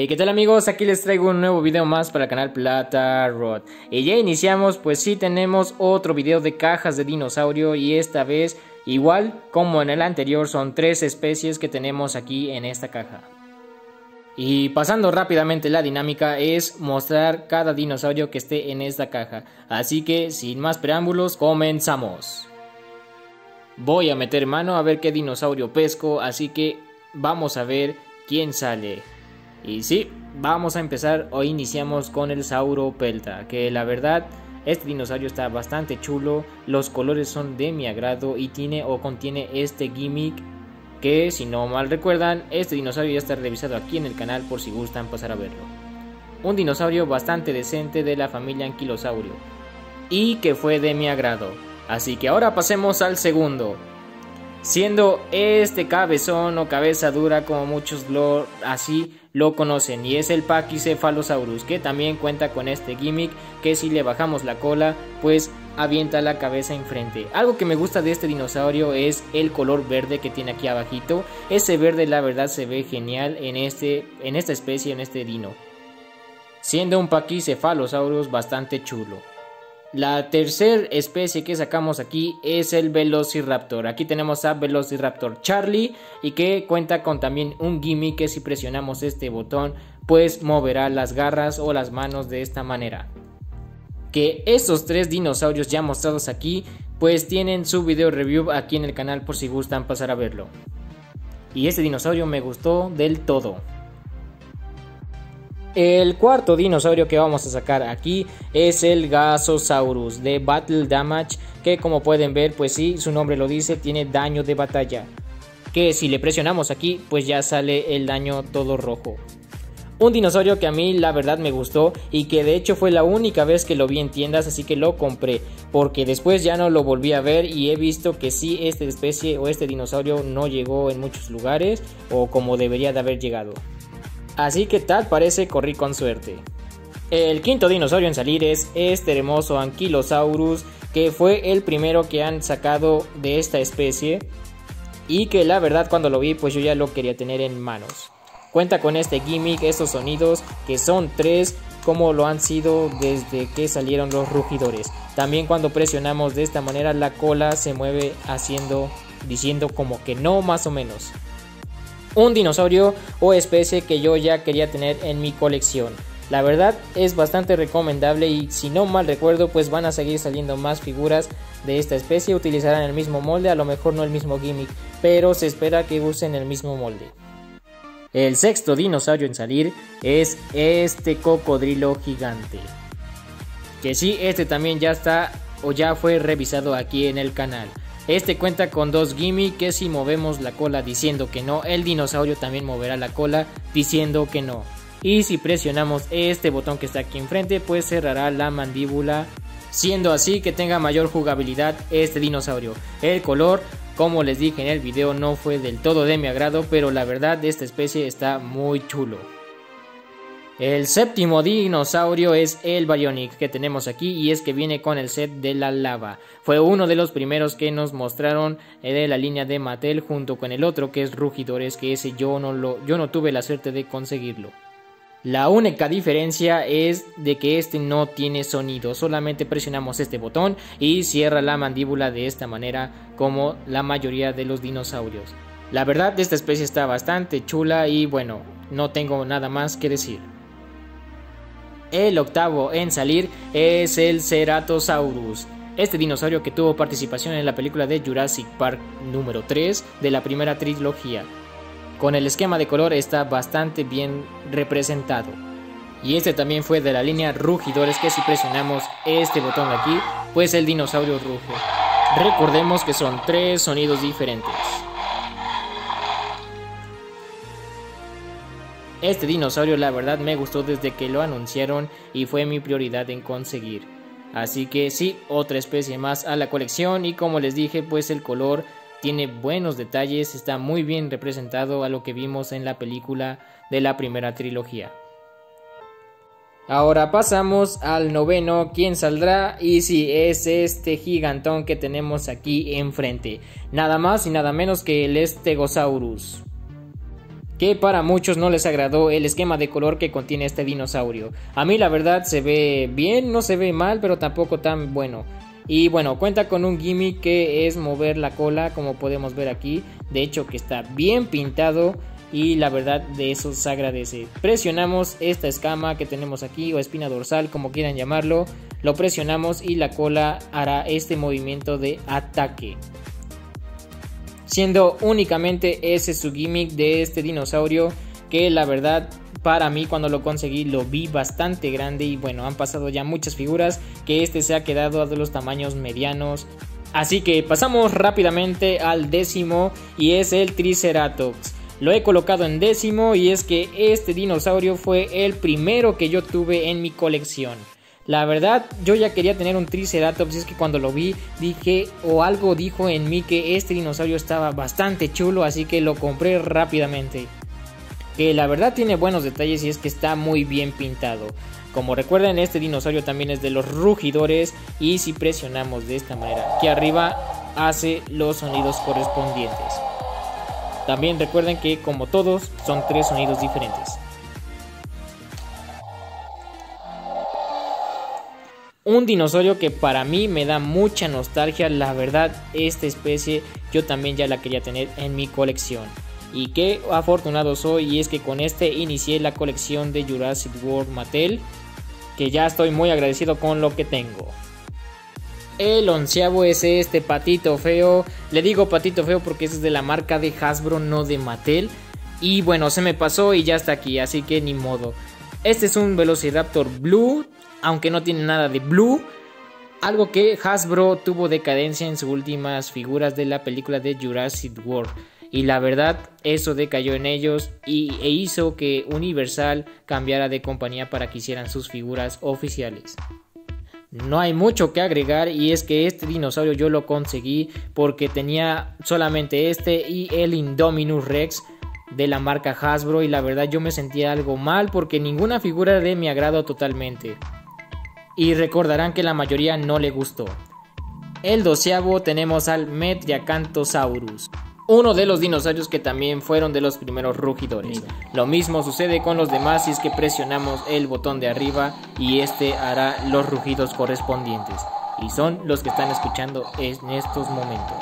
Hey, ¿qué tal amigos? Aquí les traigo un nuevo video más para el canal Plata Rod. Y ya iniciamos, pues sí tenemos otro video de cajas de dinosaurio y esta vez, igual como en el anterior, son 3 especies que tenemos aquí en esta caja. Y pasando rápidamente la dinámica es mostrar cada dinosaurio que esté en esta caja. Así que sin más preámbulos, comenzamos. Voy a meter mano a ver qué dinosaurio pesco, así que vamos a ver quién sale. Y sí, vamos a empezar. Hoy iniciamos con el Sauropelta, que la verdad este dinosaurio está bastante chulo, los colores son de mi agrado y tiene o contiene este gimmick que, si no mal recuerdan, este dinosaurio ya está revisado aquí en el canal por si gustan pasar a verlo. Un dinosaurio bastante decente de la familia Anquilosaurio y que fue de mi agrado. Así que ahora pasemos al segundo, siendo este cabezón o cabeza dura como muchos así lo conocen, y es el Pachycephalosaurus, que también cuenta con este gimmick que si le bajamos la cola pues avienta la cabeza enfrente. Algo que me gusta de este dinosaurio es el color verde que tiene aquí abajito. Ese verde la verdad se ve genial en esta especie, en este dino, siendo un Pachycephalosaurus bastante chulo. La tercera especie que sacamos aquí es el Velociraptor. Aquí tenemos a Velociraptor Charlie y que cuenta con también un gimmick que si presionamos este botón pues moverá las garras o las manos de esta manera. Que estos 3 dinosaurios ya mostrados aquí pues tienen su video review aquí en el canal por si gustan pasar a verlo. Y este dinosaurio me gustó del todo. El cuarto dinosaurio que vamos a sacar aquí es el Gasosaurus de Battle Damage, que como pueden ver pues sí, su nombre lo dice, tiene daño de batalla, que si le presionamos aquí pues ya sale el daño todo rojo. Un dinosaurio que a mí la verdad me gustó y que de hecho fue la única vez que lo vi en tiendas, así que lo compré, porque después ya no lo volví a ver y he visto que sí, esta especie o este dinosaurio no llegó en muchos lugares o como debería de haber llegado. Así que tal parece corrí con suerte. El quinto dinosaurio en salir es este hermoso Ankylosaurus, que fue el primero que han sacado de esta especie y que la verdad cuando lo vi pues yo ya lo quería tener en manos. Cuenta con este gimmick, estos sonidos que son 3 como lo han sido desde que salieron los rugidores. También cuando presionamos de esta manera la cola se mueve diciendo como que no, más o menos. Un dinosaurio o especie que yo ya quería tener en mi colección. La verdad es bastante recomendable y si no mal recuerdo pues van a seguir saliendo más figuras de esta especie. Utilizarán el mismo molde, a lo mejor no el mismo gimmick, pero se espera que usen el mismo molde. El sexto dinosaurio en salir es este cocodrilo gigante, que sí, este también ya está o ya fue revisado aquí en el canal. Este cuenta con 2 gimmicks que si movemos la cola diciendo que no, el dinosaurio también moverá la cola diciendo que no. Y si presionamos este botón que está aquí enfrente pues cerrará la mandíbula, siendo así que tenga mayor jugabilidad este dinosaurio. El color, como les dije en el video, no fue del todo de mi agrado, pero la verdad de esta especie está muy chulo. El séptimo dinosaurio es el Baryonyx que tenemos aquí y es que viene con el set de la lava. Fue uno de los primeros que nos mostraron de la línea de Mattel junto con el otro que es Rugidores, que ese yo no tuve la suerte de conseguirlo. La única diferencia es de que este no tiene sonido, solamente presionamos este botón y cierra la mandíbula de esta manera como la mayoría de los dinosaurios. La verdad esta especie está bastante chula y bueno, no tengo nada más que decir. El octavo en salir es el Ceratosaurus, este dinosaurio que tuvo participación en la película de Jurassic Park número 3 de la primera trilogía. Con el esquema de color está bastante bien representado. Y este también fue de la línea Rugidores, que si presionamos este botón de aquí pues el dinosaurio ruge. Recordemos que son 3 sonidos diferentes. Este dinosaurio la verdad me gustó desde que lo anunciaron y fue mi prioridad en conseguir. Así que sí, otra especie más a la colección y como les dije pues el color tiene buenos detalles, está muy bien representado a lo que vimos en la película de la primera trilogía. Ahora pasamos al noveno, ¿quién saldrá? Y sí, es este gigantón que tenemos aquí enfrente, nada más y nada menos que el Stegosaurus. que para muchos no les agradó el esquema de color que contiene este dinosaurio. A mí la verdad se ve bien, no se ve mal, pero tampoco tan bueno. Y bueno, cuenta con un gimmick que es mover la cola, como podemos ver aquí. De hecho que está bien pintado y la verdad de eso se agradece. Presionamos esta escama que tenemos aquí, o espina dorsal, como quieran llamarlo. Lo presionamos y la cola hará este movimiento de ataque, siendo únicamente ese su gimmick de este dinosaurio, que la verdad para mí cuando lo conseguí lo vi bastante grande. Y bueno, han pasado ya muchas figuras que este se ha quedado de los tamaños medianos. Así que pasamos rápidamente al décimo, y es el Triceratops. Lo he colocado en décimo y es que este dinosaurio fue el primero que yo tuve en mi colección. La verdad yo ya quería tener un Triceratops, y es que cuando lo vi dije, o algo dijo en mí, que este dinosaurio estaba bastante chulo, así que lo compré rápidamente. Que la verdad tiene buenos detalles y es que está muy bien pintado. Como recuerden, este dinosaurio también es de los rugidores, y si presionamos de esta manera aquí arriba hace los sonidos correspondientes. También recuerden que como todos son 3 sonidos diferentes. Un dinosaurio que para mí me da mucha nostalgia, la verdad esta especie yo también ya la quería tener en mi colección. Y qué afortunado soy, y es que con este inicié la colección de Jurassic World Mattel, que ya estoy muy agradecido con lo que tengo. El 11avo es este patito feo. Le digo patito feo porque es de la marca de Hasbro, no de Mattel. Y bueno, se me pasó y ya está aquí, así que ni modo. Este es un Velociraptor Blue, aunque no tiene nada de blue. Algo que Hasbro tuvo decadencia en sus últimas figuras de la película de Jurassic World. Y la verdad, eso decayó en ellos e hizo que Universal cambiara de compañía para que hicieran sus figuras oficiales. No hay mucho que agregar, y es que este dinosaurio yo lo conseguí porque tenía solamente este y el Indominus Rex de la marca Hasbro, y la verdad yo me sentía algo mal porque ninguna figura de mi agrado totalmente. Y recordarán que la mayoría no le gustó. El 12avo tenemos al Metriacanthosaurus, uno de los dinosaurios que también fueron de los primeros rugidores. Lo mismo sucede con los demás, y es que presionamos el botón de arriba y este hará los rugidos correspondientes, y son los que están escuchando en estos momentos.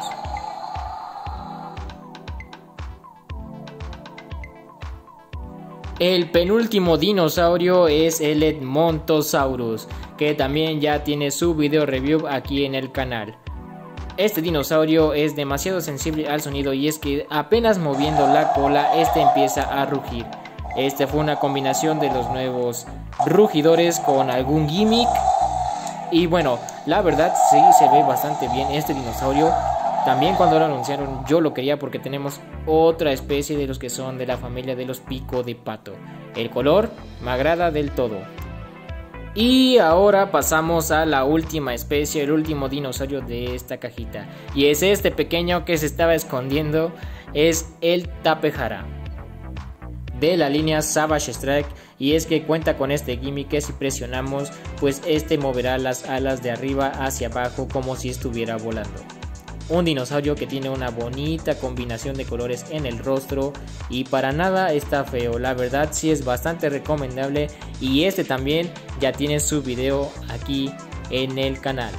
El penúltimo dinosaurio es el Edmontosaurus, que también ya tiene su video review aquí en el canal. Este dinosaurio es demasiado sensible al sonido, y es que apenas moviendo la cola este empieza a rugir. Este fue una combinación de los nuevos rugidores con algún gimmick. Y bueno, la verdad sí se ve bastante bien este dinosaurio. También cuando lo anunciaron yo lo quería porque tenemos otra especie de los que son de la familia de los pico de pato. El color me agrada del todo. Y ahora pasamos a la última especie, el último dinosaurio de esta cajita. Y es este pequeño que se estaba escondiendo, es el Tapejara, de la línea Savage Strike. Y es que cuenta con este gimmick que si presionamos, pues este moverá las alas de arriba hacia abajo como si estuviera volando. Un dinosaurio que tiene una bonita combinación de colores en el rostro y para nada está feo. La verdad sí es bastante recomendable, y este también ya tiene su video aquí en el canal.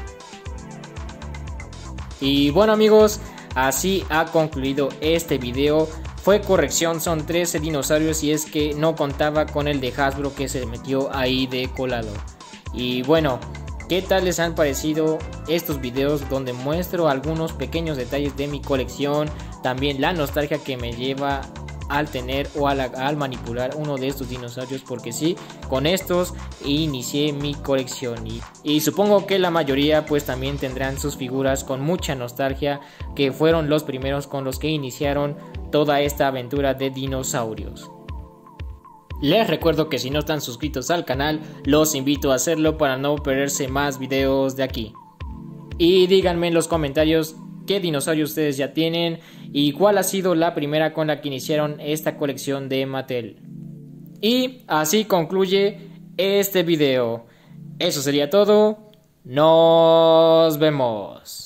Y bueno amigos, así ha concluido este video. Fue corrección, son 13 dinosaurios, y es que no contaba con el de Hasbro que se metió ahí de colado. Y bueno, ¿qué tal les han parecido estos videos donde muestro algunos pequeños detalles de mi colección? También la nostalgia que me lleva al tener o al manipular uno de estos dinosaurios, porque sí, con estos inicié mi colección. Y supongo que la mayoría pues también tendrán sus figuras con mucha nostalgia, que fueron los primeros con los que iniciaron toda esta aventura de dinosaurios. Les recuerdo que si no están suscritos al canal, los invito a hacerlo para no perderse más videos de aquí. Y díganme en los comentarios qué dinosaurio ustedes ya tienen y cuál ha sido la primera con la que iniciaron esta colección de Mattel. Y así concluye este video. Eso sería todo. Nos vemos.